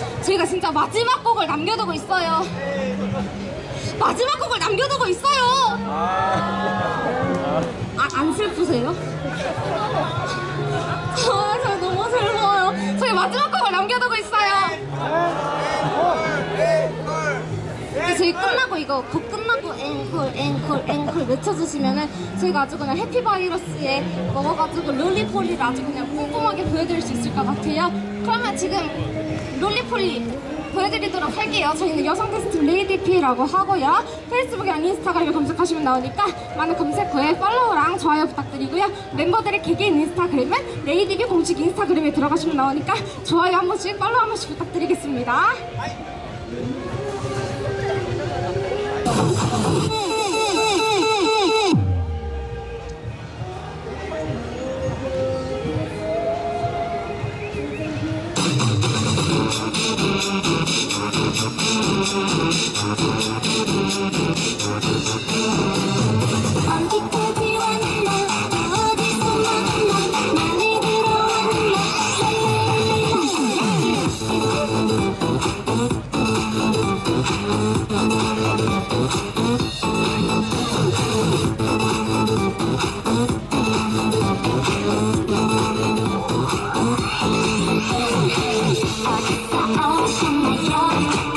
저희가 진짜 마지막 곡을 남겨두고 있어요. 마지막 곡을 남겨두고 있어요. 안 슬프세요? 저 너무 슬퍼요. 저희 마지막 곡을 남겨두고 있어요. 저희 끝나고 이거 곡 끝나고 앵콜 외쳐주시면은 저희가 아주 그냥 해피바이러스에 먹어가지고 롤리폴리를 아주 그냥 꼼꼼하게 보여드릴 수 있을 것 같아요. 그러면 지금 롤리폴리 보여드리도록 할게요. 저희는 여성 테스트 레이디피라고 하고요. 페이스북이랑 인스타그램을 검색하시면 나오니까 많은 검색 후에 팔로우랑 좋아요 부탁드리고요. 멤버들의 개개인 인스타그램은 레이디비 공식 인스타그램에 들어가시면 나오니까 좋아요 한 번씩 팔로우 한 번씩 부탁드리겠습니다. 언제까지 왔나 어디서 만나 많이 들어왔나 어디서 오셨나요